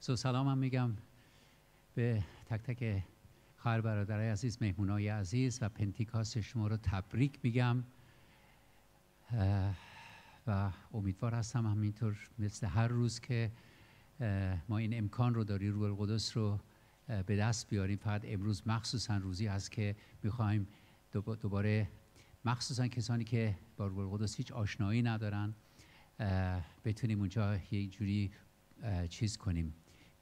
سلام هم میگم به تک تک خواهر برادرای عزیز، مهمونای عزیز و پنتیکاست شما رو تبریک میگم و امیدوار هستم همینطور مثل هر روز که ما این امکان رو داریم روح القدس رو به دست بیاریم. فقط امروز مخصوصا روزی هست که میخوایم دوباره مخصوصا کسانی که با روح القدس هیچ آشنایی ندارن بتونیم اونجا یه جوری چیز کنیم،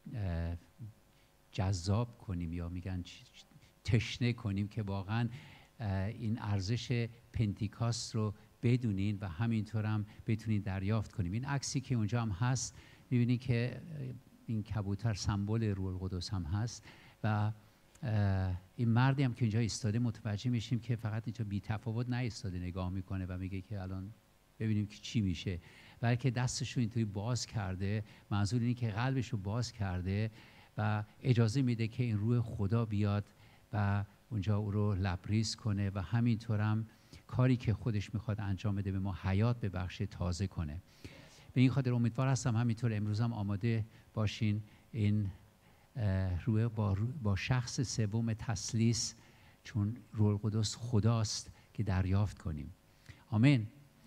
جذاب کنیم یا میگن تشنه کنیم که واقعا این ارزش پنتیکاست رو بدونین و همینطور هم بتونین دریافت کنیم. این عکسی که اونجا هم هست میبینید که این کبوتر سمبل روح القدس هم هست و این مردی هم که اینجا ایستاده متوجه میشیم که فقط اینجا بی تفاوت نه ایستاده نگاه میکنه و میگه که الان ببینیم که چی میشه، بلکه دستش رو اینطوری باز کرده. منظور اینه که قلبش رو باز کرده و اجازه میده که این روح خدا بیاد و اونجا او رو لبریز کنه و همینطور هم کاری که خودش میخواد انجام بده به ما حیات ببخشه، تازه کنه. به این خاطر امیدوار هستم همینطور امروز هم آماده باشین این روح با شخص سوم تثلیث، چون روح القدس خداست، که دریافت کنیم. آمین.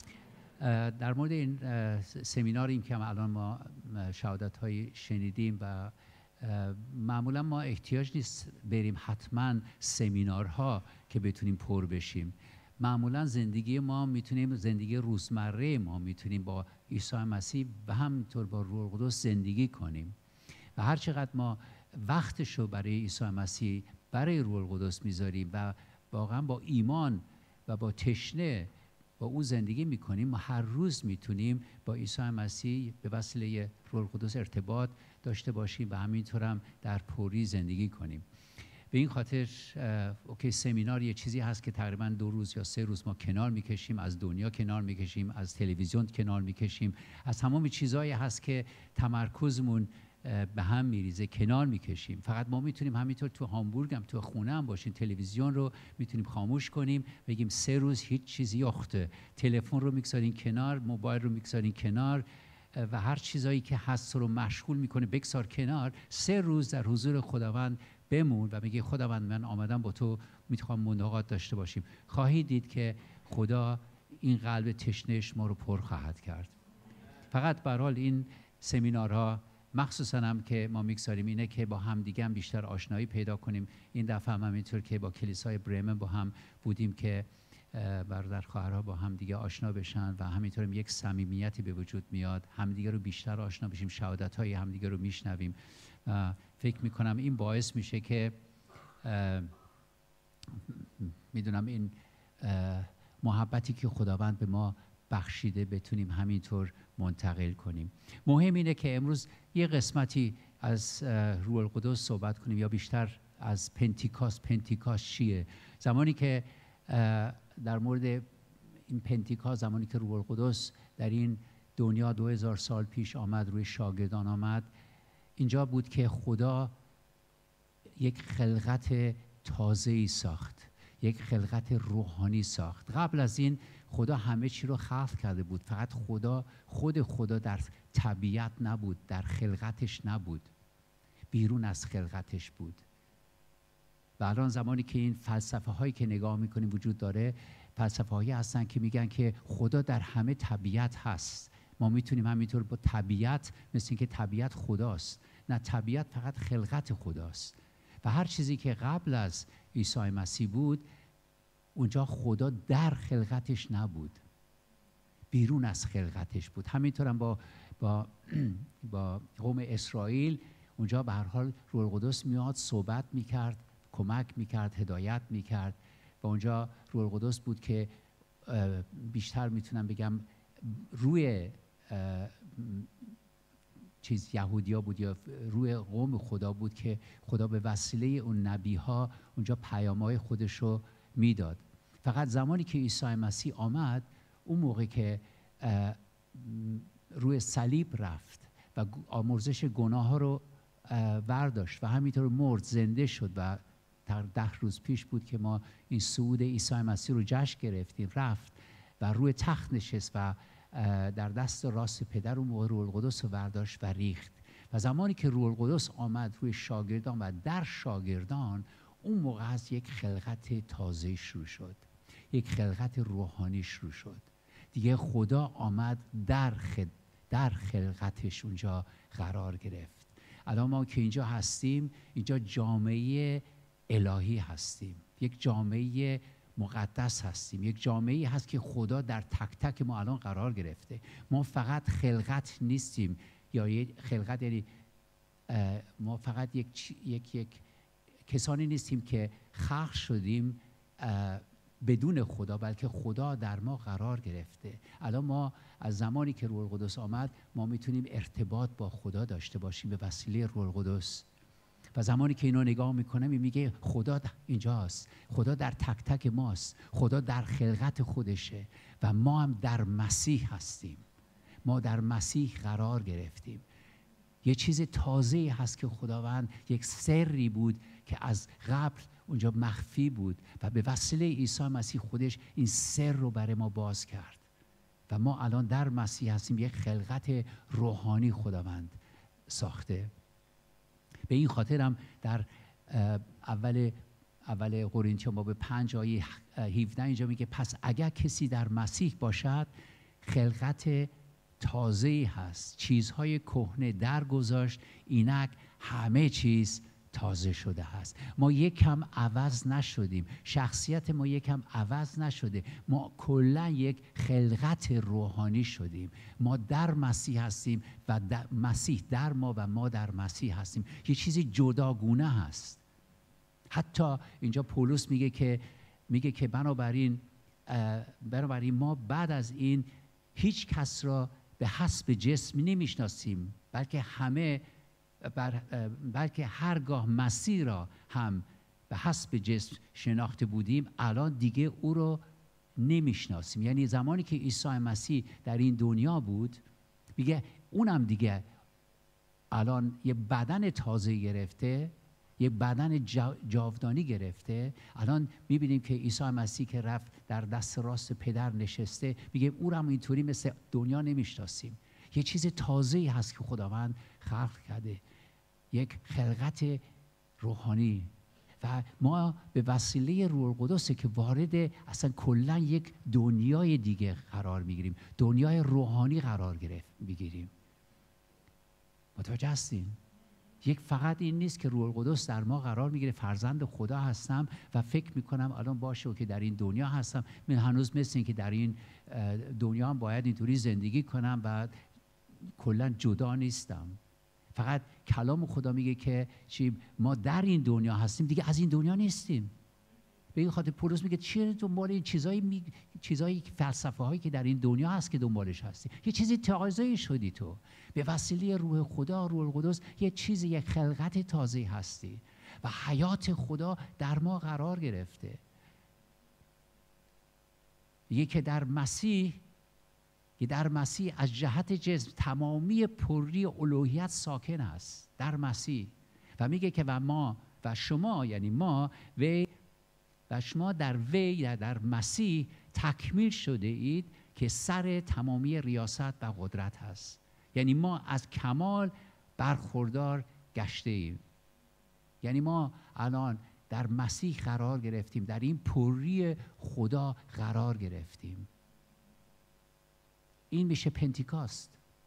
در مورد این سمینار این که الان ما شهادت های شنیدیم و معمولا ما احتیاج نیست بریم حتما سمینارها که بتونیم پر بشیم. معمولا زندگی ما میتونیم، زندگی روزمره ما میتونیم با عیسی مسیح و همینطور با روح القدس زندگی کنیم و هر چقدر ما وقتشو برای عیسی مسیح، برای روح القدس میذاریم و واقعا با ایمان و با تشنه با او زندگی میکنیم، ما هر روز میتونیم با عیسی مسیح به وسیله روح القدس ارتباط داشته باشیم و همینطور هم در پوری زندگی کنیم. به این خاطر اوکی، سمینار یه چیزی هست که تقریبا 2 روز یا 3 روز ما کنار میکشیم، از دنیا کنار میکشیم، از تلویزیون کنار میکشیم، از تمام چیزایی هست که تمرکزمون به هم میریزه کنار میکشیم. فقط ما میتونیم همینطور تو هامبورگ هم تو خونه هم باشیم، تلویزیون رو میتونیم خاموش کنیم، بگیم 3 روز هیچ چیزی یخته، تلفن رو میگذارین کنار، موبایل رو میگذارین کنار و هر چیزایی که هست رو مشغول میکنه بگذار کنار. 3 روز در حضور خداوند بمون و میگه خداوند من آمدم با تو میخوام ملاقات داشته باشیم. خواهید دید که خدا این قلب تشنه ما رو پر خواهد کرد. فقط به هر حال این سمینارها مخصوصا هم که ما میگذاریم اینه که با هم دیگه هم بیشتر آشنایی پیدا کنیم. این دفعه هم همینطور که با کلیسای برمن با هم بودیم که برادر خواهرها با هم دیگه آشنا بشن و همینطور هم یک صمیمیتی به وجود میاد، همدیگه رو بیشتر آشنا بشیم، شهادت‌های همدیگه رو میشنویم. فکر میکنم این باعث میشه که میدونم این محبتی که خداوند به ما بخشیده بتونیم همینطور منتقل کنیم. مهم اینه که امروز یه قسمتی از روح القدس صحبت کنیم یا بیشتر از پنتیکاست. پنتیکاست چیه؟ زمانی که در مورد این پنتیکاست، زمانی که روح القدس در این دنیا 2000 سال پیش آمد، روی شاگردان آمد، اینجا بود که خدا یک خلقت تازه‌ای ساخت، یک خلقت روحانی ساخت. قبل از این خدا همه چی رو خلق کرده بود، فقط خدا در طبیعت نبود، در خلقتش نبود، بیرون از خلقتش بود. و الان زمانی که این فلسفه هایی که نگاه میکنیم وجود داره، فلسفه هایی هستن که میگن که خدا در همه طبیعت هست. ما میتونیم همینطور با طبیعت، مثل اینکه طبیعت خداست. نه، طبیعت فقط خلقت خداست و هر چیزی که قبل از عیسی مسیح بود اونجا خدا در خلقتش نبود، بیرون از خلقتش بود. همینطور هم با قوم اسرائیل اونجا به هر حال روح القدس میاد، صحبت میکرد، کمک میکرد، هدایت میکرد و اونجا روح القدس بود که بیشتر میتونم بگم روی یهودیا بود یا روی قوم خدا بود که خدا به وسیله اون نبیها اونجا پیام‌های خودش رو میداد. فقط زمانی که عیسی مسیح آمد، اون موقع که روی صلیب رفت و آمرزش گناه ها رو برداشت و همینطور مرد، زنده شد و در 10 روز پیش بود که ما این صعود عیسی مسیح رو جشن گرفتیم، رفت و روی تخت نشست و در دست راست پدر اون موقع روح القدس رو برداشت و ریخت و زمانی که روح القدس آمد روی شاگردان و در شاگردان، اون موقع هست یک خلقت تازه شروع شد، یک خلقت روحانی شروع شد. دیگه خدا آمد در خلقتش اونجا قرار گرفت. الان ما که اینجا هستیم، اینجا جامعه الهی هستیم، یک جامعه مقدس هستیم، یک جامعه هست که خدا در تک تک ما الان قرار گرفته. ما فقط خلقت نیستیم، یا یک خلقت یعنی ما فقط یک کسانی نیستیم که خلق شدیم بدون خدا، بلکه خدا در ما قرار گرفته. الان ما از زمانی که روح القدس آمد، ما میتونیم ارتباط با خدا داشته باشیم به وسیله روح القدس. و زمانی که اینو نگاه میکنم میگه خدا اینجاست، خدا در تک تک ماست، خدا در خلقت خودشه و ما هم در مسیح هستیم. ما در مسیح قرار گرفتیم. یه چیز تازه‌ای هست که خداوند، یک سری بود که از قبل اونجا مخفی بود و به وسیله عیسی مسیح خودش این سر رو برای ما باز کرد و ما الان در مسیح هستیم. یک خلقت روحانی خداوند ساخته. به این خاطرم در اول قرنتیان باب 5 آیه 17 اینجا میگه پس اگر کسی در مسیح باشد خلقت تازه‌ای هست، چیزهای کهنه درگذشت، اینک همه چیز تازه شده هست. ما یکم عوض نشدیم، شخصیت ما یکم عوض نشده، ما کلا یک خلقت روحانی شدیم. ما در مسیح هستیم و مسیح در ما و ما در مسیح هستیم. یه چیزی جداگونه هست. حتی اینجا پولس میگه که بنابراین ما بعد از این هیچ کس را به حسب جسم نمیشناسیم، بلکه هرگاه مسیح را هم به حسب جسم شناخته بودیم، الان دیگه او رو نمیشناسیم. یعنی زمانی که عیسی مسیح در این دنیا بود، میگه اونم دیگه الان یه بدن تازه گرفته، یه بدن جاودانی گرفته. الان میبینیم که عیسی مسیح که رفت در دست راست پدر نشسته، میگه او رو هم اینطوری مثل دنیا نمیشناسیم. یه چیز تازه‌ای هست که خداوند خلق کرده، یک خلقت روحانی. و ما به وسیله روح القدس که وارد اصلا کلا یک دنیای دیگه قرار میگیریم، دنیای روحانی قرار میگیریم. متوجه هستین؟ یک فقط این نیست که روح القدس در ما قرار میگیره، فرزند خدا هستم و فکر میکنم الان باشه که در این دنیا هستم، من هنوز مثل این که در این دنیا هم باید اینطوری زندگی کنم و کلا جدا نیستم. فقط کلام خدا میگه که ما در این دنیا هستیم، دیگه از این دنیا نیستیم. به این خاطر پولس میگه چرا دنبال این چیزایی فلسفه هایی که در این دنیا هست که دنبالش هستی؟ یه چیزی تازه شدی تو به وسیله روح خدا، روح القدس، یک خلقت تازه هستی و حیات خدا در ما قرار گرفته. یه که در مسیح از جهت جسم تمامی پری الوهیت ساکن است در مسیح. و میگه که و شما یعنی ما و شما در مسیح تکمیل شده اید که سر تمامی ریاست و قدرت هست. یعنی ما از کمال برخوردار گشته ایم. یعنی ما الان در مسیح قرار گرفتیم، در این پری خدا قرار گرفتیم. این میشه پنتیکاست.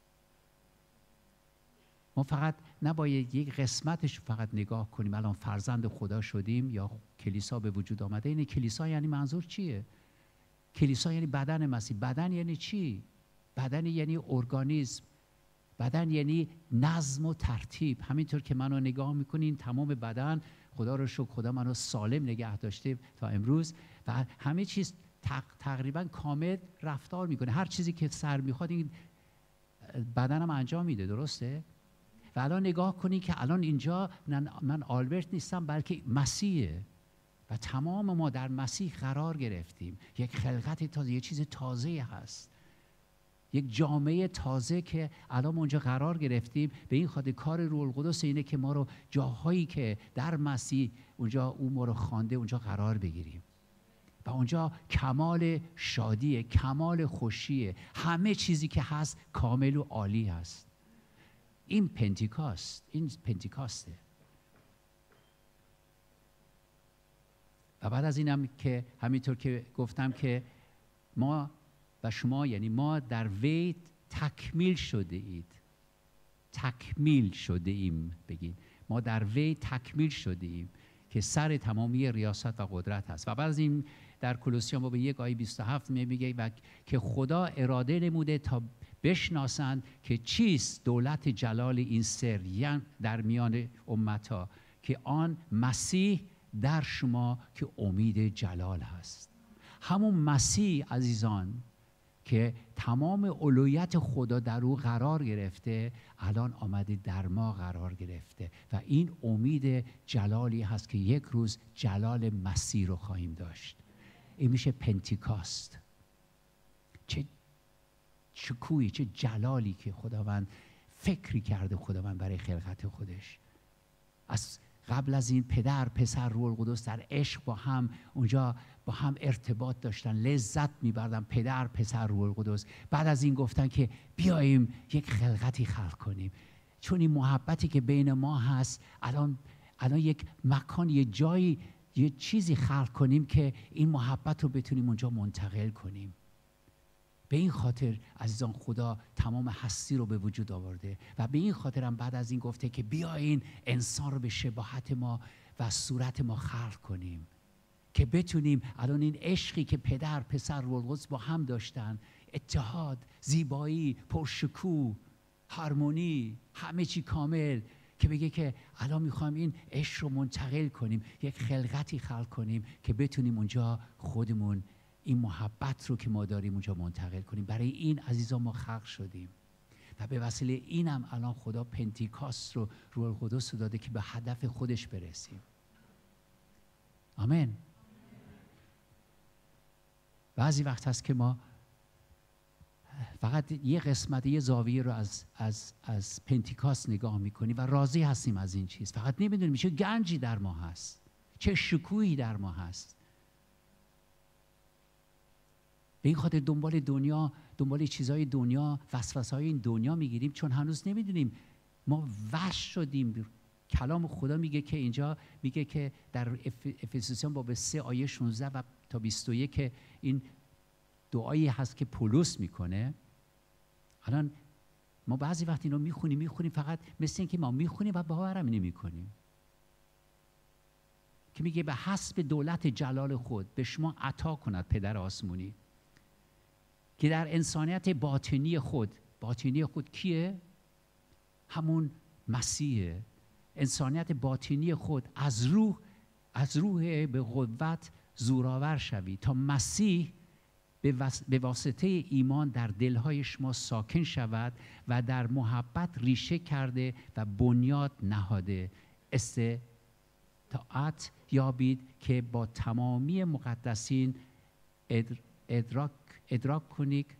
ما فقط نباید یک قسمتش فقط نگاه کنیم. الان فرزند خدا شدیم یا کلیسا به وجود آمده. این کلیسا یعنی منظور چیه؟ کلیسا یعنی بدن مسیح. بدن یعنی چی؟ بدن یعنی ارگانیسم. بدن یعنی نظم و ترتیب. همینطور که منو نگاه میکنین تمام بدن، خدا رو شکر خدا منو سالم نگه داشته تا امروز و همه چیز تقریبا کامل رفتار میکنه. هر چیزی که سر میخواد این بدنم انجام میده. درسته؟ و الان نگاه کنی که الان اینجا من آلبرت نیستم بلکه مسیحه و تمام ما در مسیح قرار گرفتیم. یک خلقت تازه، یک چیز تازه هست، یک جامعه تازه که الان ما اونجا قرار گرفتیم. به این خاطر کار روح القدس اینه که ما رو جاهایی که در مسیح اونجا او ما رو خوانده اونجا قرار بگیریم و اونجا کمال شادیه، کمال خوشیه، همه چیزی که هست کامل و عالی هست. این پنتیکاسته. و بعد از اینم که همینطور که گفتم که ما و شما، یعنی ما در وی تکمیل شده اید. تکمیل شده ایم، بگید ما در وی تکمیل شده ایم که سر تمامی ریاست و قدرت هست. و بعد از این در کولوسیان باب 1 آیه 27 میگه و که خدا اراده نموده تا بشناسند که چیست دولت جلال این سر، یعنی در میان امتها، که آن مسیح در شما که امید جلال هست. همون مسیح عزیزان که تمام اولویت خدا در او قرار گرفته، الان آمده در ما قرار گرفته و این امید جلالی هست که یک روز جلال مسیح رو خواهیم داشت. این میشه پنتیکاست. چه شکوهی، چه جلالی که خداوند فکری کرده خداوند برای خلقت خودش. از قبل از این پدر، پسر، روح القدس در عشق با هم اونجا با هم ارتباط داشتن، لذت میبردن، پدر، پسر، روح القدس. بعد از این گفتن که بیاییم یک خلقتی خلق کنیم، چون این محبتی که بین ما هست الان یک مکان، یه جایی، یه چیزی خلق کنیم که این محبت رو بتونیم اونجا منتقل کنیم. به این خاطر عزیزان خدا تمام هستی رو به وجود آورده و به این خاطر هم بعد از این گفته که بیاین انسان رو به شباهت ما و صورت ما خلق کنیم که بتونیم الان این عشقی که پدر، پسر، روح القدس با هم داشتن، اتحاد، زیبایی، پرشکوه، هارمونی، همه چی کامل، که بگه که الان میخوایم این عشق رو منتقل کنیم، یک خلقتی خلق کنیم که بتونیم اونجا خودمون این محبت رو که ما داریم اونجا منتقل کنیم. برای این عزیزان ما خلق شدیم و به وسیله اینم الان خدا پنتیکاست رو، روح القدس رو داده که به هدف خودش برسیم. آمین. بعضی وقت هست که ما فقط یه قسمت، یه زاویه رو از پنتیکاست نگاه میکنیم و راضی هستیم از این چیز، فقط نمیدونیم چه گنجی در ما هست، چه شکوهی در ما هست. به این خاطر دنبال چیزهای دنیا، وسوسه‌های این دنیا میگیریم، چون هنوز نمیدونیم. ما وحش شدیم. کلام خدا میگه که اینجا میگه که در افسوسیان باب 3 آیه 16 و تا 21 که این دعایی هست که پولس میکنه. الان ما بعضی وقت اینو میخونیم فقط مثل این که ما میخونیم و باورم نمیکنیم، که میگه به حسب دولت جلال خود به شما عطا کند پدر آسمونی که در انسانیت باطنی خود کیه؟ همون مسیحه. انسانیت باطنی خود از روح به قوت زورآور شوی تا مسیح به واسطه ایمان در دلهای شما ساکن شود و در محبت ریشه کرده و بنیاد نهاده استطاعت یابید که با تمامی مقدسین ادراک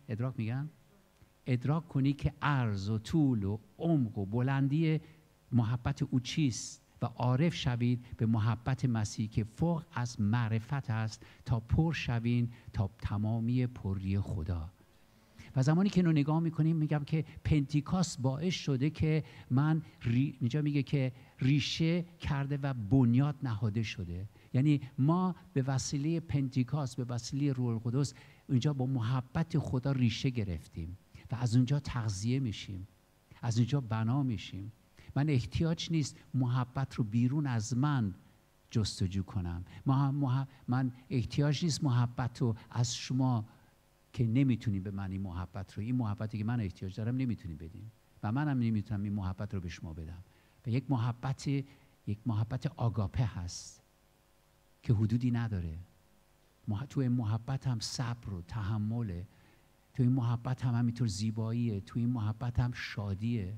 کنی که عرض و طول و عمق و بلندی محبت او چیست و عارف شوید به محبت مسیح که فوق از معرفت است تا پر شوین تا تمامی پری خدا. و زمانی که اینو نگاه میکنیم میگم که پنتیکاست باعث شده که اینجا میگه که ریشه کرده و بنیاد نهاده شده. یعنی ما به وسیله پنتیکاست، به وسیله روح القدس اینجا با محبت خدا ریشه گرفتیم و از اونجا تغذیه میشیم، از اونجا بنا میشیم. من احتیاج نیست محبت رو بیرون از من جستجو کنم. من احتیاج نیست محبت رو از شما که نمیتونیم به من این محبتی که من احتیاج دارم نمیتونیم بدین و منم نمیتونم این محبت رو به شما بدم. و یک محبت آگاپه هست که حدودی نداره. تو این محبت هم صبر و تحمله، تو این محبت هم همینطور زیباییه، تو این محبت هم شادیه،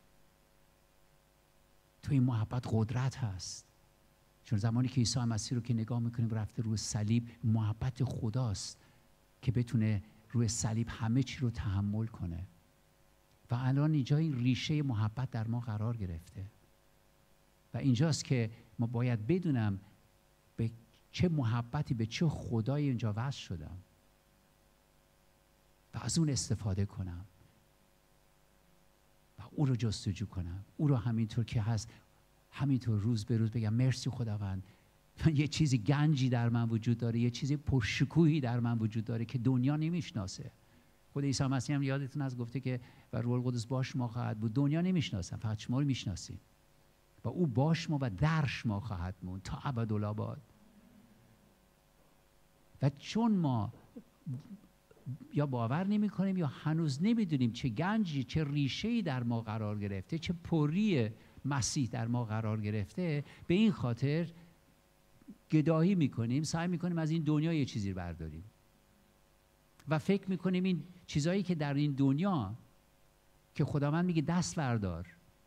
تو این محبت قدرت هست. چون زمانی که عیسی مسیح رو که نگاه میکنیم رفته روی صلیب، محبت خداست که بتونه روی صلیب همه چی رو تحمل کنه و الان اینجا این ریشه محبت در ما قرار گرفته و اینجاست که ما باید بدونم به چه محبتی، به چه خدایی اینجا وصل شدم و از اون استفاده کنم. و او رو جستجو کنم، او رو همینطور که هست همینطور روز به روز بگم مرسی خداوند، یه چیزی گنجی در من وجود داره، یه چیزی پرشکوهی در من وجود داره که دنیا نمیشناسه. خود عیسی مسیح هم یادتون از گفته که و روح القدس باش ما خواهد بود، دنیا نمیشناسن، فقط شما رو میشناسیم و او باش ما و درش ما خواهد موند تا ابدالآباد. و چون ما یا باور نمی کنیم یا هنوز نمیدونیم چه گنجی، چه ریشه‌ای در ما قرار گرفته، چه پری مسیح در ما قرار گرفته، به این خاطر گدایی میکنیم، سعی میکنیم از این دنیا یه چیزی برداریم و فکر میکنیم این چیزایی که در این دنیا که خداوند میگه دست بردار،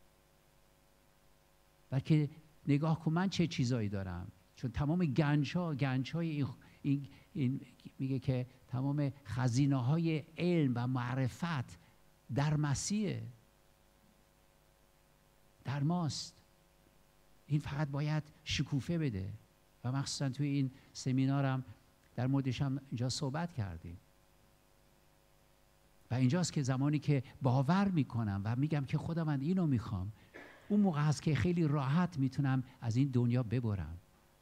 بلکه نگاه کن من چه چیزایی دارم، چون تمام گنج‌های این میگه که تمام خزینه‌های علم و معرفت در مسیحه، در ماست. این فقط باید شکوفه بده و مخصوصا توی این سمینارم در موردش هم اینجا صحبت کردیم. و اینجاست که زمانی که باور میکنم و میگم که خدا من اینو میخوام، اون موقع هست که خیلی راحت میتونم از این دنیا ببرم.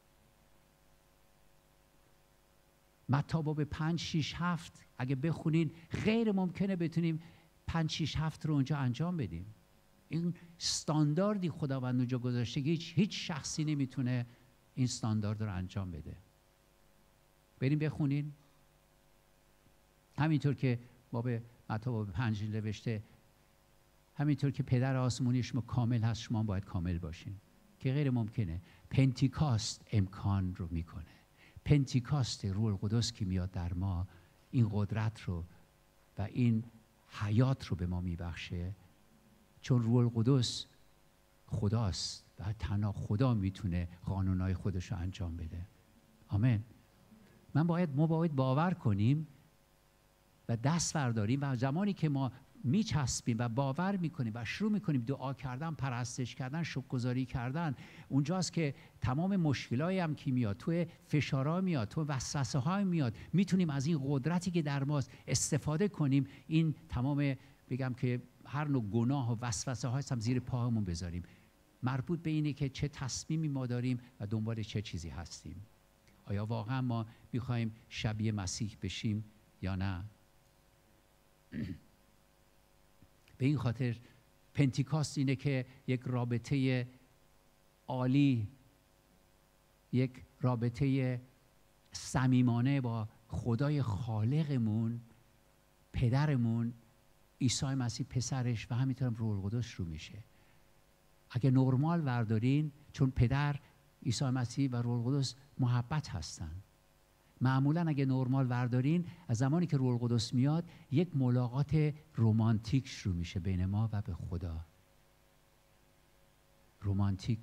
متی باب 5 6 7 اگه بخونین غیر ممکنه بتونیم 5 6 7 رو اونجا انجام بدیم. این استانداردی خداوند اونجا گذاشته که هیچ شخصی نمیتونه این استاندارد رو انجام بده. بریم بخونین. همینطور که متی باب 5 نوشته، همینطور که پدر آسمانی شما کامل هست شما باید کامل باشین، که غیر ممکنه. پنتیکاست امکان رو میکنه. پنتیکاست روح القدس که میاد در ما این قدرت رو و این حیات رو به ما میبخشه، چون روح القدس خداست و تنها خدا میتونه قانونهای خودش رو انجام بده. آمین. ما باید باور کنیم و دست برداریم و زمانی که ما میچسبیم و باور میکنیم و شروع میکنیم دعا کردن، پرستش کردن، شکرگزاری کردن، اونجاست که تمام مشکلایی هم که میاد، توی فشارها میاد، توی وسوسه ها میاد، میتونیم از این قدرتی که در ماست استفاده کنیم. این تمام بگم که هر نوع گناه و وسوسه ها هم زیر پاهمون بذاریم. مربوط به اینه که چه تصمیمی ما داریم و دنبال چه چیزی هستیم. آیا واقعا ما میخوایم شبیه مسیح بشیم یا نه؟ به این خاطر پنتیکاست اینه که یک رابطه عالی، یک رابطه صمیمانه با خدای خالقمون، پدرمون، عیسی مسیح پسرش و همینطور هم روح القدس شروع میشه. اگه نرمال بردارین، چون پدر، عیسی مسیح و روح القدس محبت هستن، معمولا اگه نرمال بردارین، از زمانی که روح القدس میاد یک ملاقات رمانتیک شروع میشه بین ما و به خدا. رمانتیک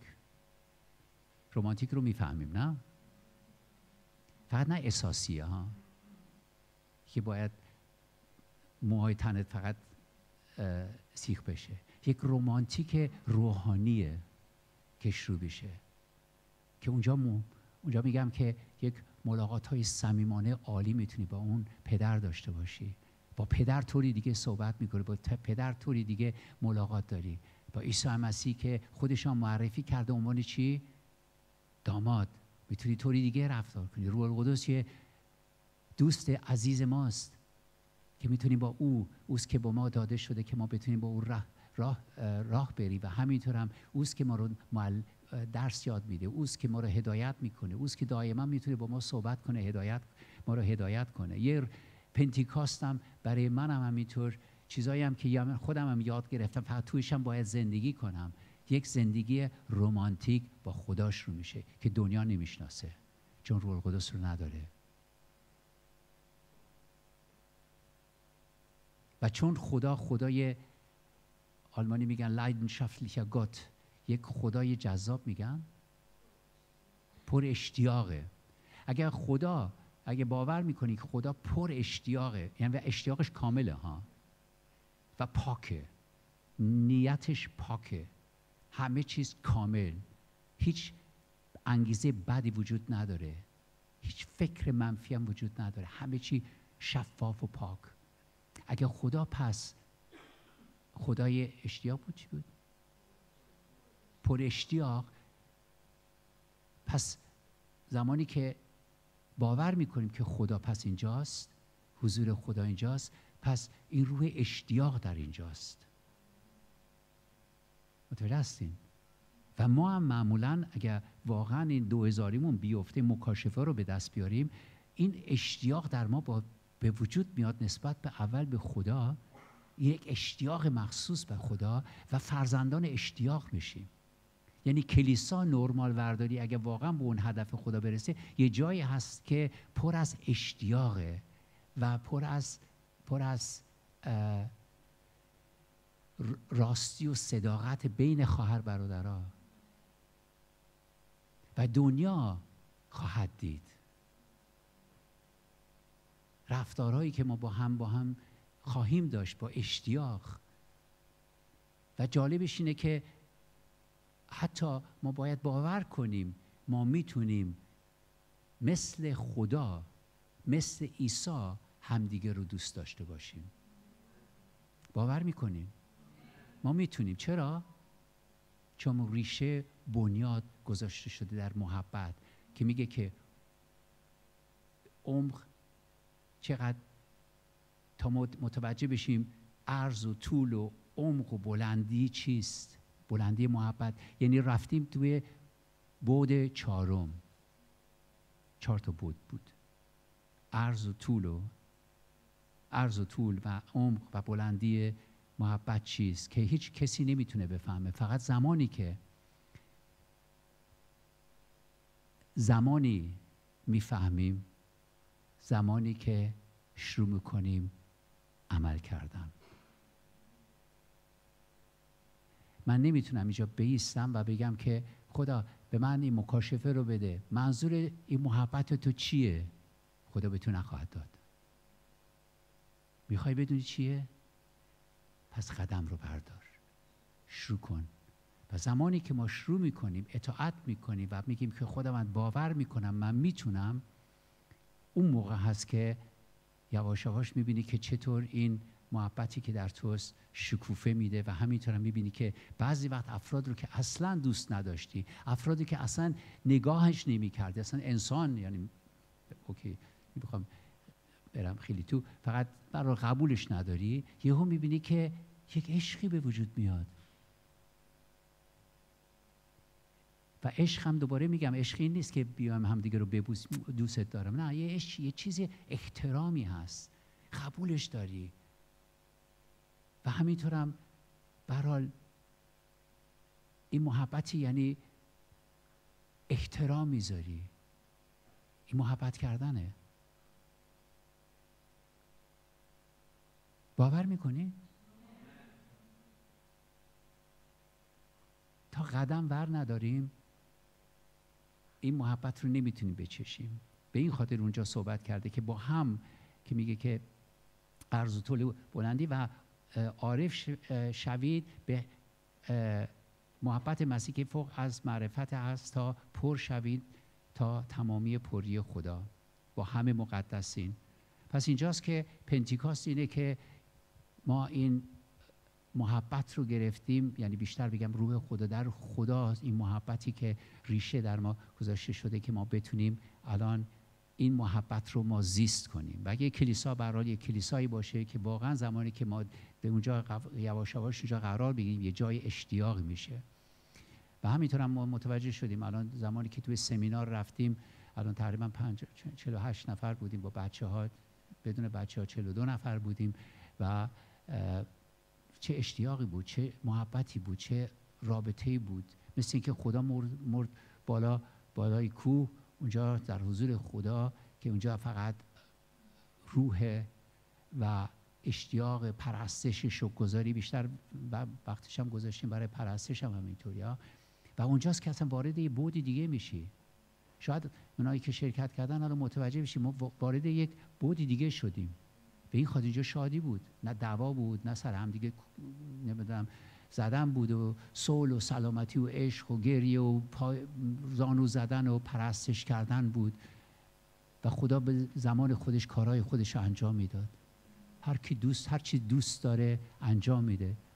رو میفهمیم نه؟ فقط نه احساسیه ها که باید موهای تنت فقط سیخ بشه. یک رمانتیک روحانیه که شروع بشه، که اونجا میگم که یک ملاقات‌های صمیمانه عالی میتونی با اون پدر داشته باشی. با پدر طوری دیگه صحبت میکنی، با پدر طوری دیگه ملاقات داری. با عیسی مسیح که خودشان معرفی کرده عنوان چی؟ داماد، میتونی طوری دیگه رفتار کنی. روح القدس یه دوست عزیز ماست که میتونیم با اوست که با ما داده شده که ما بتونیم با او راه بری و همینطور هم اوست که ما رو درس یاد میده، اوست که ما رو هدایت میکنه، اوست که دائما میتونه با ما صحبت کنه، ما رو هدایت کنه. یه پنتیکاستم برای منم همینطور، چیزایی هم که خودم هم یاد گرفتم، فقط تویش هم باید زندگی کنم. یک زندگی رمانتیک با خداش رو میشه که دنیا نمیشناسه، چون روح القدس رو نداره. و چون خدای آلمانی میگن لایدنشافتلیcher Gott، یک خدای جذاب میگن، پر اشتیاقه. اگه باور میکنی که خدا پر اشتیاقه، یعنی اشتیاقش کامله ها و پاکه، نیتش پاکه، همه چیز کامل، هیچ انگیزه بدی وجود نداره، هیچ فکر منفی هم وجود نداره، همه چی شفاف و پاک. اگه خدا پس خدای اشتیاق بود. چی بود؟ پر اشتیاق. پس زمانی که باور میکنیم که خدا پس اینجاست، حضور خدا اینجاست، پس این روح اشتیاق در اینجاست. متوجه هستین؟ و ما هم معمولا اگر واقعا این 2000مون بیفته، مکاشفه رو به دست بیاریم، این اشتیاق در ما به وجود میاد نسبت به اول به خدا، یک اشتیاق مخصوص به خدا و فرزندان اشتیاق میشیم. یعنی کلیسا نورمال ورداری اگر واقعا به اون هدف خدا برسه، یه جایی هست که پر از اشتیاقه و پر از راستی و صداقت بین خواهر برادرها و دنیا خواهد دید رفتارهایی که ما با هم خواهیم داشت با اشتیاق. و جالبش اینه که حتی ما باید باور کنیم ما میتونیم مثل خدا، مثل عیسی همدیگه رو دوست داشته باشیم. باور میکنیم ما میتونیم. چرا؟ چون ریشه بنیاد گذاشته شده در محبت که میگه که عمق چقدر، تا متوجه بشیم عرض و طول و عمق و بلندی چیست. بلندی محبت یعنی رفتیم توی بعد 4، 4 تا بعد بود. عرض و طول و عمق و بلندی محبت چیست که هیچ کسی نمیتونه بفهمه. فقط زمانی میفهمیم، زمانی که شروع میکنیم عمل کردن. من نمیتونم اینجا بایستم و بگم که خدا به من این مکاشفه رو بده، منظور این محبت تو چیه؟ خدا به تو نخواهد داد. میخوای بدونی چیه؟ پس قدم رو بردار، شروع کن. و زمانی که ما شروع میکنیم، اطاعت میکنیم و میگیم که خدا من باور میکنم من میتونم، اون موقع هست که یواش یواش میبینی که چطور این محبتی که در توست شکوفه میده. و همینطور هم میبینی که بعضی وقت افراد رو که اصلا دوست نداشتی، افرادی که اصلا نگاهش نمیکردی، اصلا انسان، یعنی اوکی میخوام برم خیلی تو، فقط برای قبولش نداری، یهو میبینی که یک عشقی به وجود میاد. و عشق هم دوباره میگم عشق این نیست که بیایم همدیگه رو ببوسیم دوست دارم، نه، یه عشق یه چیز احترامی هست، قبولش داری. و همینطور هم به هر حال این محبتی یعنی احترام میذاری. این محبت کردنه. باور میکنی؟ تا قدم ور نداریم این محبت رو نمیتونیم بچشیم. به این خاطر اونجا صحبت کرده که با هم، که میگه که عرض و طول بلندی و عارف شوید به محبت مسیح که فوق از معرفت هست تا پر شوید تا تمامی پری خدا با همه مقدسین. پس اینجاست که پنتیکاست اینه که ما این محبت رو گرفتیم، یعنی بیشتر بگم روح خدا در خدا، این محبتی که ریشه در ما گذاشته شده که ما بتونیم الان این محبت رو ما زیست کنیم. و اگه کلیسا برای یک کلیسایی باشه که واقعا زمانی که ما به اونجا یواش یواش اونجا قرار بگیریم یه جای اشتیاق میشه. و همینطور هم ما متوجه شدیم الان زمانی که توی سمینار رفتیم، الان تقریبا 48 نفر بودیم با بچه‌ها، بدون بچه‌ها 42 نفر بودیم و چه اشتیاقی بود، چه محبتی بود، چه رابطه‌ای بود. مثل اینکه خدا مرد بالای کوه اونجا در حضور خدا، که اونجا فقط روح و اشتیاق پرستش شکرگزاری بیشتر وقتش هم گذاشتیم برای پرستش هم همینطوری ها. و اونجاست که اصلا وارد یه بعد دیگه میشی. شاید اونایی که شرکت کردن الان متوجه بشیم ما وارد یک بعد دیگه شدیم. به این خاطر اینجا شادی بود، نه دعوا بود، نه سر هم دیگه نمیدونم زدن بود و صلح و سلامتی و عشق و گریه و زانو زدن و پرستش کردن بود. و خدا به زمان خودش کارهای خودش رو انجام میداد. هر چی دوست داره انجام میده.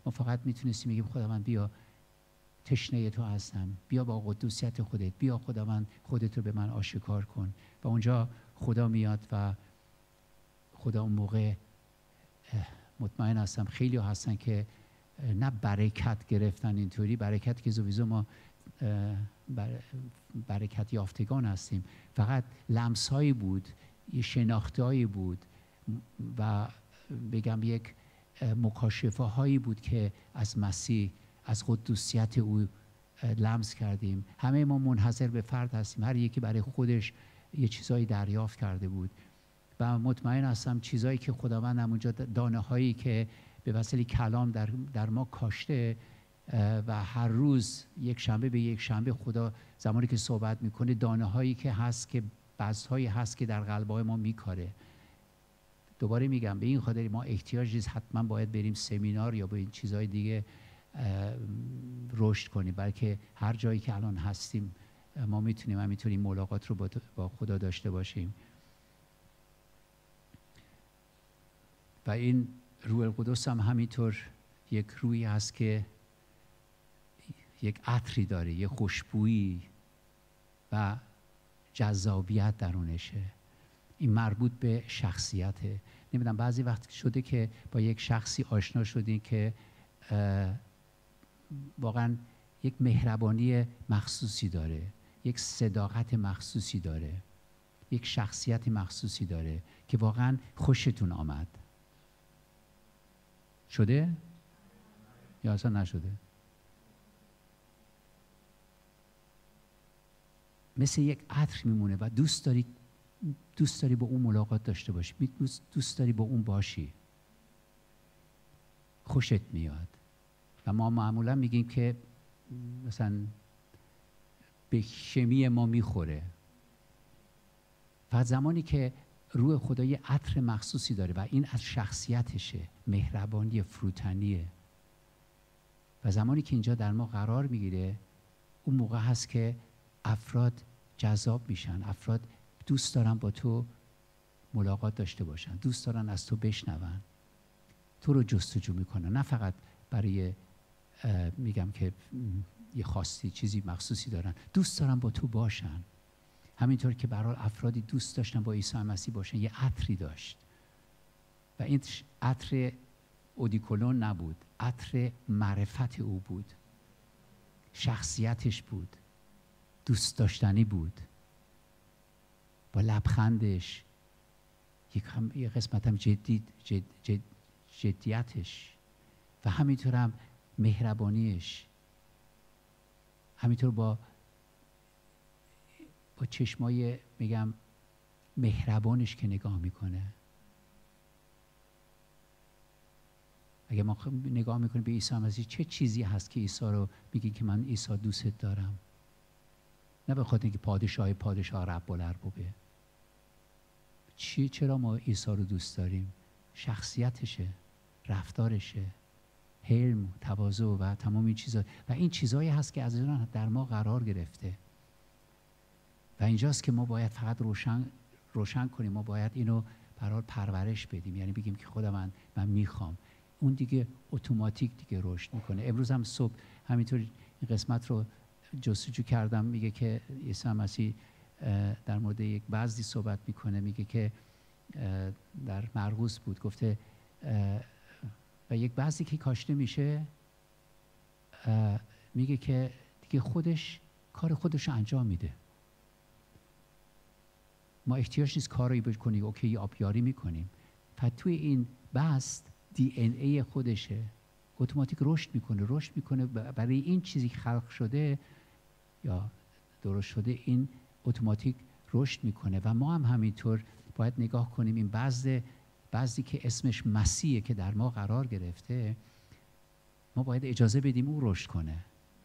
ما فقط میتونستیم بگیم خداوند بیا، تشنه تو هستم، بیا با قدوسیت خودت، بیا خداوند خودت رو به من آشکار کن. و اونجا خدا میاد و خدا اون موقع مطمئن هستم خیلی هستن که نه برکت گرفتن اینطوری، برکت که زویزو ما برکت یافتگان هستیم، فقط لمس‌هایی بود، یه شناخته‌هایی بود و بگم یک مکاشفه هایی بود که از مسیح، از قدوسیت او لمس کردیم. همه ما منحصر به فرد هستیم، هر یکی برای خودش یه چیزایی دریافت کرده بود و مطمئن هستم چیزایی که خداوند همونجا، دانه هایی که به وسیله کلام در ما کاشته و هر روز یک شنبه به یک شنبه خدا زمانی که صحبت میکنه، دانه هایی که هست، که بذرهایی هست که در قلب‌های ما میکاره. دوباره میگم به این خاطر ما احتیاج نیست حتما باید بریم سمینار یا به این چیزهای دیگه رشد کنیم، بلکه هر جایی که الان هستیم ما میتونیم همینطوری ملاقات رو با خدا داشته باشیم. و این روح القدس هم همینطور یک روحی هست که یک عطری داره، یک خوشبویی و جذابیت درونشه. این مربوط به شخصیته. نمیدونم بعضی وقت شده که با یک شخصی آشنا شدین که واقعا یک مهربانی مخصوصی داره، یک صداقت مخصوصی داره، یک شخصیت مخصوصی داره که واقعا خوشتون آمد. شده؟ یا اصلا نشده؟ مثل یک عطر میمونه و دوست داری با اون ملاقات داشته باشی، دوست داری با اون باشی، خوشت میاد. و ما معمولا میگیم که مثلا به شیمی ما میخوره. فقط زمانی که روح خدا یه عطر مخصوصی داره و این از شخصیتشه، مهربانی، فروتنیه، و زمانی که اینجا در ما قرار میگیره، اون موقع هست که افراد جذاب میشن، افراد دوست دارن با تو ملاقات داشته باشن، دوست دارن از تو بشنون، تو رو جستجو میکنن، نه فقط برای میگم که یه خواستی چیزی مخصوصی دارن، دوست دارن با تو باشن. همینطور که برای افرادی دوست داشتن با عیسی مسیح باشن، یه عطری داشت و این عطر اودیکولون نبود، عطر معرفت او بود، شخصیتش بود، دوست داشتنی بود، با لبخندش، یه قسمت هم جدیتش و همینطور هم مهربانیش، همینطور با چشمای میگم مهربانش که نگاه میکنه. اگه ما نگاه میکنیم به عیسی مسیح، چه چیزی هست که عیسی رو میگه که من عیسی دوست دارم؟ نه به خاطر اینکه پادشاه رب الاربابه. چرا ما عیسی رو دوست داریم؟ شخصیتشه، رفتارشه، حلم، تواضع و تمام این چیزا، و این چیزایی هست که از اون در ما قرار گرفته و اینجاست که ما باید فقط روشن کنیم. ما باید اینو برای پرورش بدیم، یعنی بگیم که خدا من میخوام. اون دیگه اتوماتیک دیگه رشد میکنه. امروز هم صبح همینطور این قسمت رو جستجو کردم، میگه که عیسی مسیح در مورد یک بعضی صحبت میکنه، میگه که در مرقس بود، گفته و یک بعضی که کاشته میشه، میگه که دیگه کار خودش انجام میده. ما احتیاج نیست کاری بکنیم، اوکی آبیاری میکنیم، توی این بست دی ان ای خودشه، اتوماتیک رشد میکنه. برای این چیزی خلق شده یا درست شده، این اتوماتیک رشد میکنه. و ما هم همینطور باید نگاه کنیم این بعضی که اسمش مسیحه که در ما قرار گرفته، ما باید اجازه بدیم او رشد کنه.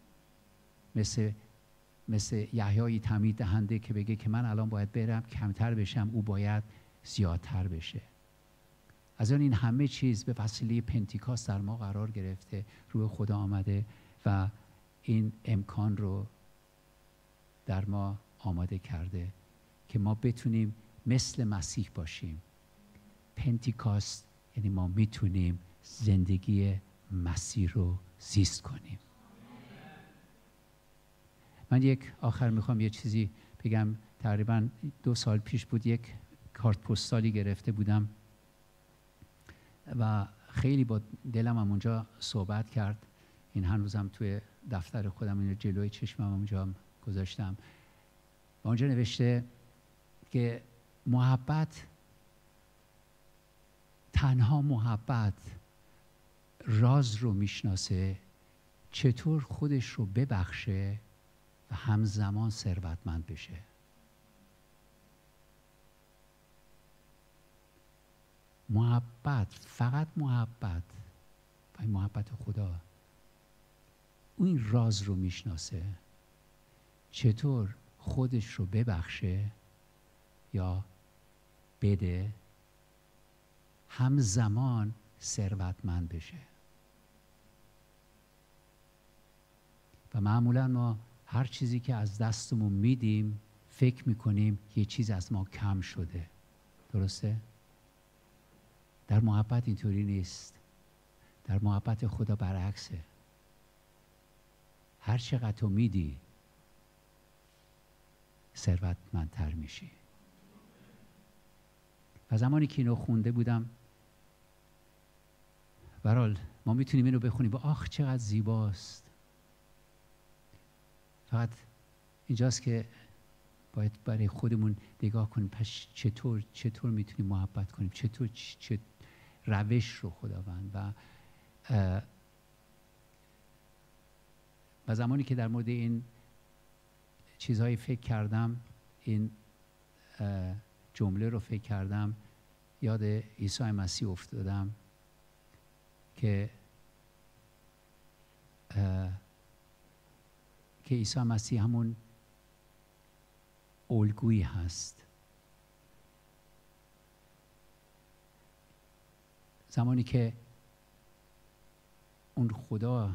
مثل یحیای تعمید دهنده که بگه که من الان باید برم کمتر بشم، او باید زیادتر بشه. از این همه چیز به وسیله پنتیکاست در ما قرار گرفته، روح خدا آمده و این امکان رو در ما آماده کرده که ما بتونیم مثل مسیح باشیم. پنتیکاست یعنی ما میتونیم زندگی مسیر رو زیست کنیم. من آخر میخوام یه چیزی بگم. تقریبا 2 سال پیش بود یک کارت پستالی گرفته بودم و خیلی با دلم هم اونجا صحبت کرد. این هنوزم توی دفتر خودم اینو جلوی چشمم اونجا گذاشتم. و اونجا نوشته که محبت، تنها محبت راز رو میشناسه چطور خودش رو ببخشه و همزمان ثروتمند بشه. محبت، فقط محبت و محبت خدا، این راز رو میشناسه چطور خودش رو ببخشه یا بده، همزمان ثروتمند بشه. و معمولا ما هر چیزی که از دستمون میدیم فکر میکنیم یه چیز از ما کم شده. درسته؟ در محبت اینطوری نیست. در محبت خدا برعکسه. هر چقدر تو میدی ثروتمندتر میشی. و زمانی که اینو خونده بودم، برحال ما میتونیم اینو بخونیم آخ چقدر زیباست. فقط اینجاست که باید برای خودمون نگاه کنیم پس چطور میتونیم محبت کنیم، چطور روش رو خداوند. و زمانی که در مورد این چیزهایی فکر کردم، این جمله رو فکر کردم، یاد عیسی مسیح افتادم که عیسی مسیح همون الگویی هست. زمانی که اون خدا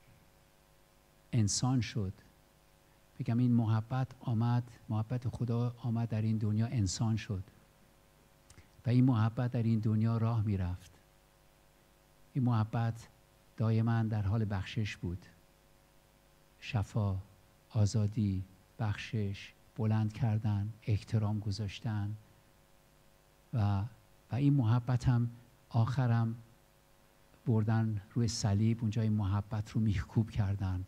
انسان شد، بگم این محبت خدا آمد در این دنیا، انسان شد و این محبت در این دنیا راه میرفت. این محبت دائما در حال بخشش بود، شفا، آزادی، بخشش، بلند کردن، احترام گذاشتن و این محبت هم آخرم بردن روی صلیب، اونجا این محبت رو میخکوب کردن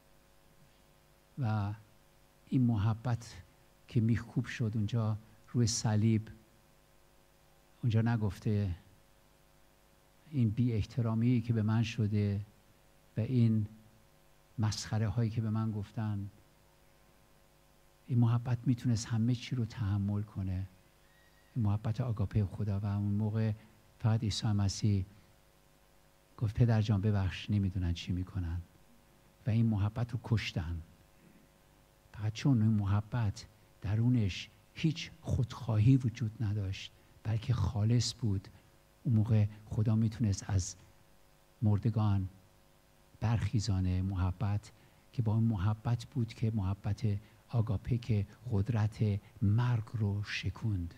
و این محبت که میخکوب شد اونجا روی صلیب، اونجا نگفته این بی احترامی که به من شده و این مسخره هایی که به من گفتن، این محبت میتونست همه چی رو تحمل کنه. این محبت آگاپه خدا. و اون موقع فقط عیسی مسیح گفت پدر جان ببخش، نمیدونن چی میکنن، و این محبت رو کشتن. فقط چون این محبت درونش هیچ خودخواهی وجود نداشت بلکه خالص بود، اون موقع خدا میتونست از مردگان برخیزانه محبت که با اون محبت بود که محبت آگاپه که قدرت مرگ رو شکوند.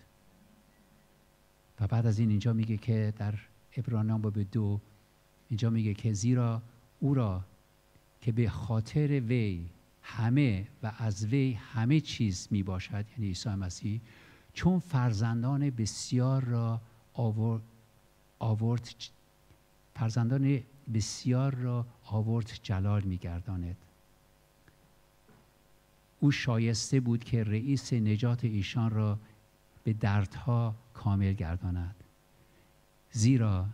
و بعد از این اینجا میگه که در عبرانیان باب 2 اینجا میگه که زیرا او را که به خاطر وی همه و از وی همه چیز می باشد، یعنی عیسی مسیح، چون فرزندان بسیار را آورد جلال می گرداند. او شایسته بود که رئیس نجات ایشان را به دردها کامل گرداند. زیرا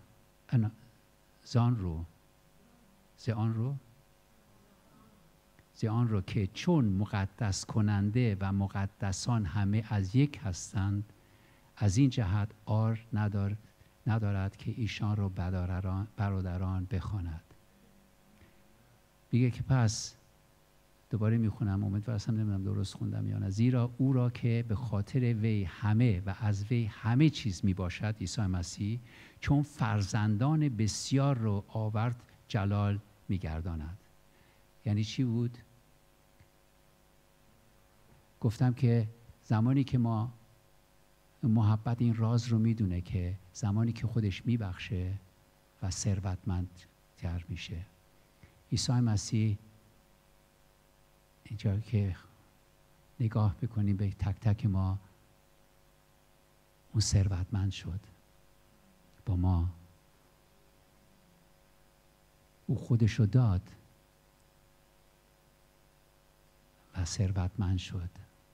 ز آن رو که چون مقدس کننده و مقدسان همه از یک هستند، از این جهت عار ندارد که ایشان رو برادران بخواند. میگه که پس دوباره میخونم، امیدوارم نمیدونم درست خوندم یا نه. زیرا او را که به خاطر وی همه و از وی همه چیز میباشد، عیسی مسیح، چون فرزندان بسیار رو آورد جلال میگرداند. یعنی چی بود؟ گفتم که زمانی که ما محبت این راز رو میدونه که زمانی که خودش میبخشه و بزرگتر میشه. عیسی مسیح اینجا که نگاه بکنیم به تک تک ما، اون ثروتمند شد با ما، او خودش رو داد و ثروتمند شد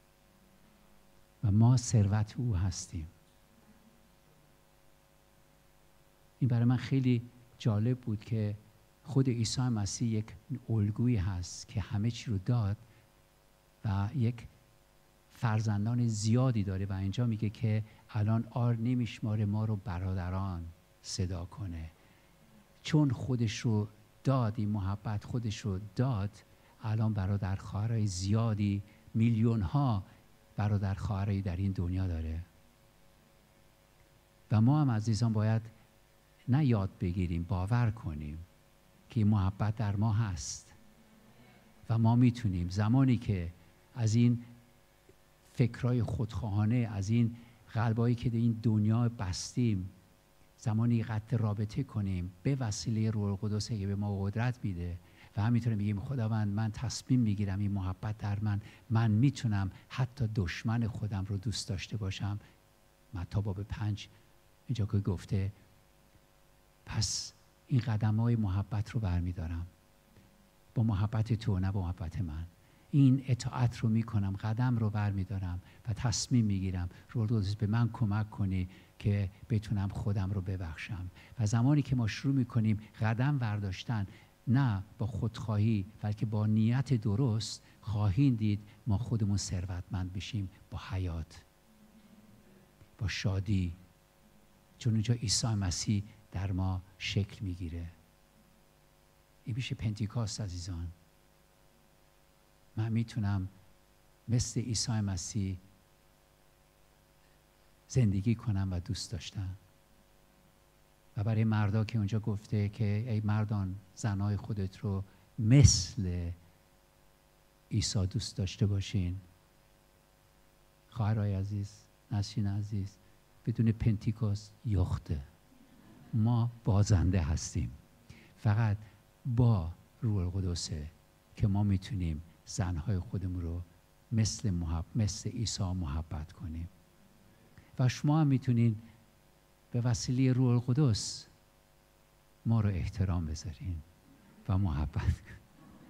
و ما ثروت او هستیم. این برای من خیلی جالب بود که خود عیسی مسیح یک الگویی هست که همه چی رو داد و یک فرزندان زیادی داره و اینجا میگه که الان آر نمیشماره ما رو برادران صدا کنه. چون خودش رو داد، این محبت خودش رو داد، الان برادر خواهرای زیادی، میلیون ها برادر خواهرای در این دنیا داره و ما هم عزیزان باید نه یاد بگیریم، باور کنیم که این محبت در ما هست و ما میتونیم زمانی که از این فکرهای خودخواهانه، از این قلبایی که در این دنیا بستیم، زمانی قطع رابطه کنیم به وسیله روح القدس که به ما قدرت میده و همینطور میگیم خداوند من تصمیم میگیرم این محبت در من میتونم حتی دشمن خودم رو دوست داشته باشم. متی باب 5 اینجا که گفته پس این قدم‌های محبت رو برمیدارم، با محبت تو نه با محبت من. این اطاعت رو میکنم، قدم رو برمیدارم و تصمیم میگیرم روح القدس به من کمک کنی که بتونم خودم رو ببخشم. و زمانی که ما شروع میکنیم قدم برداشتن، نه با خودخواهی بلکه با نیت درست، خواهیم دید ما خودمون ثروتمند بشیم با حیات، با شادی، چون اونجا عیسی مسیح در ما شکل میگیره. این میشه پنتیکاست عزیزان. من میتونم مثل عیسی مسیح زندگی کنم و دوست داشتم. و برای مردا که اونجا گفته که ای مردان زنای خودت رو مثل عیسی دوست داشته باشین. خواهرای عزیز، نسرین عزیز، بدون پنتیکوست یخته. ما بازنده هستیم. فقط با روح القدسه که ما میتونیم زنهای خودمون رو مثل عیسی محبت کنیم. و شما هم میتونین به وسیله روح القدس ما رو احترام بذارین و محبت کنین.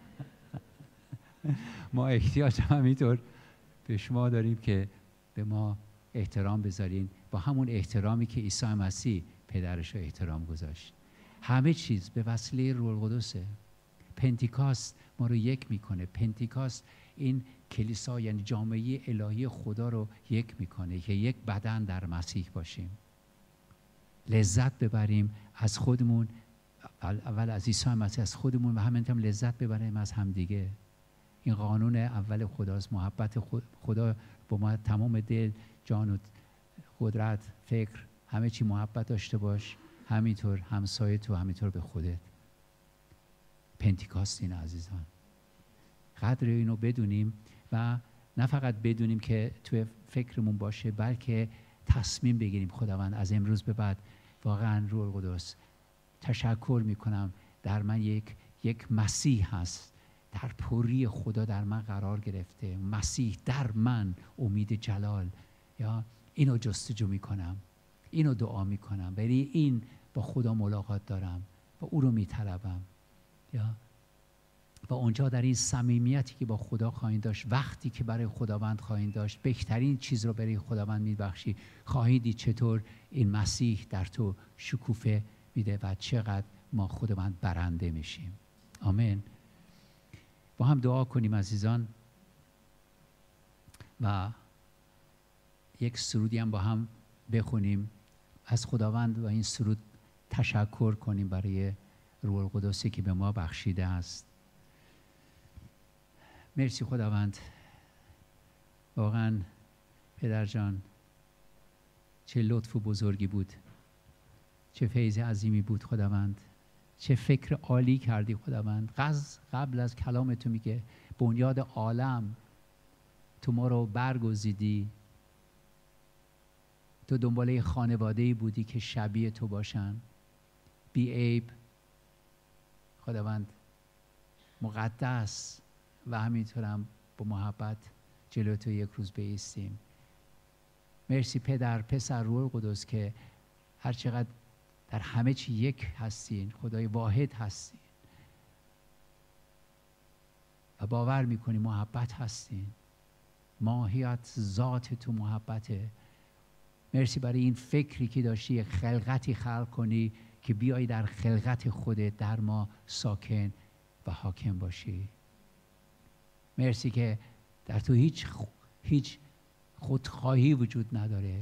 ما احتیاج همینطور به شما داریم که به ما احترام بذارین با همون احترامی که عیسی مسیح پدرش رو احترام گذاشت. همه چیز به وسیله روح القدسه. پنتیکاست ما رو یک میکنه. پنتیکاست این کلیسا یعنی جامعه الهی خدا رو یک میکنه که یک بدن در مسیح باشیم، لذت ببریم از خودمون، اول از عیسی مسیح، از خودمون و همینطور لذت ببریم از همدیگه. این قانون اول خداست. محبت خدا با ما تمام دل، جان و قدرت، فکر، همه چی محبت داشته باش، همینطور همسایه تو، همینطور به خودت. پنتیکاست این عزیزان. قدر اینو بدونیم و نه فقط بدونیم که توی فکرمون باشه، بلکه تصمیم بگیریم خداوند از امروز به بعد واقعا روح القدس تشکر میکنم در من یک مسیح هست، در پوری خدا در من قرار گرفته، مسیح در من امید جلال. یا اینو جستجو میکنم، اینو دعا میکنم، برای این با خدا ملاقات دارم و او رو میطلبم. یا و اونجا در این صمیمیتی که با خدا خواهید داشت، وقتی که برای خداوند خواهید داشت، بهترین چیز رو برای خداوند میبخشی. خواهید دید چطور این مسیح در تو شکوفه میده و چقدر ما خداوند برنده میشیم. آمین. با هم دعا کنیم عزیزان و یک سرودی هم با هم بخونیم از خداوند و این سرود تشکر کنیم برای روح القدسی که به ما بخشیده است. مرسی خداوند، واقعا پدر جان چه لطف و بزرگی بود، چه فیض عظیمی بود خداوند، چه فکر عالی کردی خداوند. قبل از کلام تو میگه بنیاد عالم تو ما رو برگزیدی، تو دنباله خانواده‌ای بودی که شبیه تو باشن، بی عیب، خداوند مقدس و همینطورم با محبت جلوی تو یک روز بایستیم. مرسی پدر، پسر، روح القدس که هر چقدر در همه چی یک هستین، خدای واحد هستین و باور میکنی محبت هستین. ماهیت ذات تو محبته. مرسی برای این فکری که داشتی یک خلقتی خلق کنی که بیایی در خلقت خودت در ما ساکن و حاکم باشی. مرسی که در تو هیچ خودخواهی وجود نداره.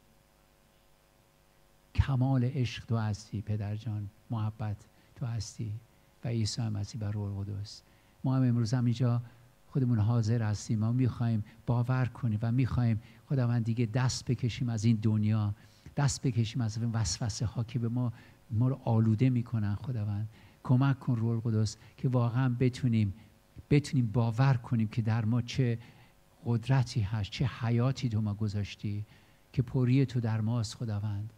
کمال عشق تو هستی پدر جان، محبت تو هستی و عیسی مسیح و روح القدس. ما هم امروز هم اینجا خودمون حاضر هستیم. ما میخوایم باور کنیم و میخوایم خداوند دیگه دست بکشیم از این دنیا، دست بکشیم از این وسوسه ها که به ما رو آلوده میکنن. خداوند کمک کن روح القدس که واقعا بتونیم باور کنیم که در ما چه قدرتی هست، چه حیاتی تو ما گذاشتی، که پوری تو در ماست خداوند.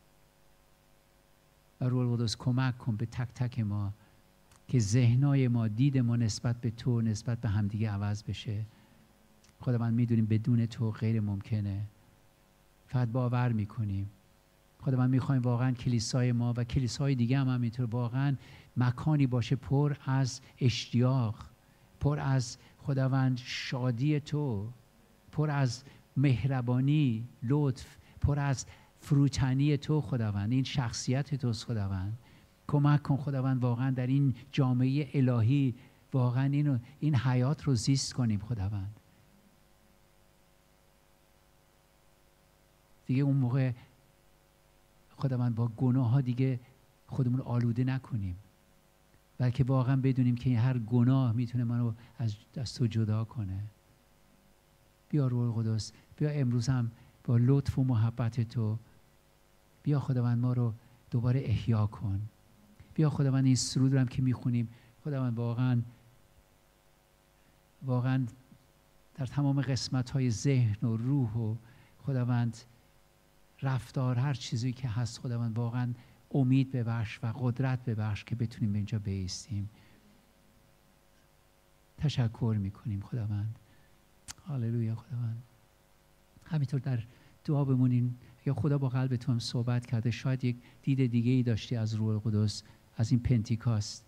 و روح القدس کمک کن به تک تک ما که ذهنای ما، دید ما نسبت به تو، نسبت به همدیگه عوض بشه. خداوند میدونیم بدون تو غیر ممکنه، فقط باور میکنیم. خداوند میخوایم واقعا کلیسای ما و کلیسای دیگه هم همینطور واقعا مکانی باشه پر از اشتیاق، پر از خداوند شادی تو، پر از مهربانی، لطف، پر از فروتنی تو خداوند. این شخصیت توست خداوند. کمک کن خداوند واقعا در این جامعه الهی واقعا این حیات رو زیست کنیم خداوند. دیگه اون موقع خداوند با گناه ها دیگه خودمون آلوده نکنیم، بلکه واقعا بدونیم که هر گناه میتونه منو از تو جدا کنه. بیا روح القدس، بیا امروز هم با لطف و محبت تو بیا خداوند ما رو دوباره احیا کن. بیا خداوند این سرود رو هم که میخونیم خداوند واقعا در تمام قسمت های ذهن و روح و خداوند رفتار، هر چیزی که هست خداوند واقعا امید ببخش و قدرت ببخش که بتونیم به اینجا بایستیم. تشکر میکنیم خداوند. هاللویا خداوند. همینطور در دعا بمونین. یا خدا با قلب تو هم صحبت کرده، شاید یک دید دیگه ای داشتی از روح القدس، از این پنتیکاست.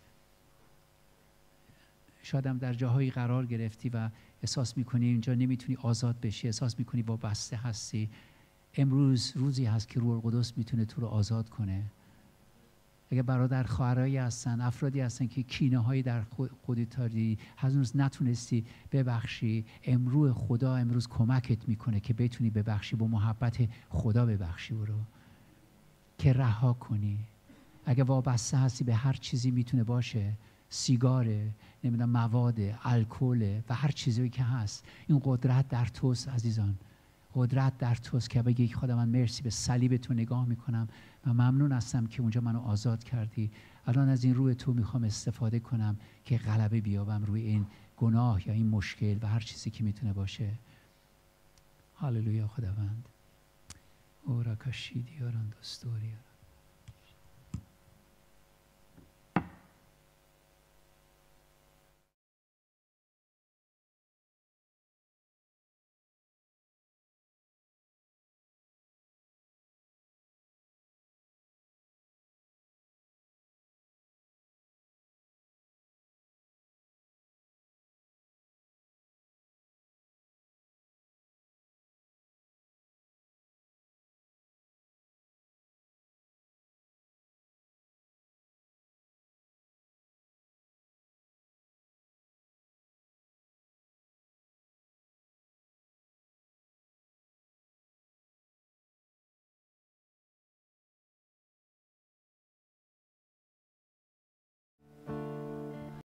شاید هم در جاهایی قرار گرفتی و احساس میکنی اینجا نمیتونی آزاد بشی، احساس میکنی وابسته هستی. امروز روزی هست که روح القدس میتونه تو رو آزاد کنه. اگر برادر خواهرایی هستن، افرادی هستن که کینه هایی در خودت داری، هنوز نتونستی ببخشی، امروز خدا امروز کمکت میکنه که بتونی ببخشی، با محبت خدا ببخشی او رو، که رها کنی. اگر وابسته هستی به هر چیزی میتونه باشه، سیگاره، نمیدونم مواد، الکل و هر چیزی که هست، این قدرت در توست عزیزان. قدرت در توست که بگی خدا من مرسی به صلیب تو نگاه میکنم و ممنون هستم که اونجا منو آزاد کردی. الان از این روح تو میخوام استفاده کنم که غلبه بیابم روی این گناه یا این مشکل و هر چیزی که میتونه باشه. هاللویا خداوند. اورا کشیدی آران دستوری.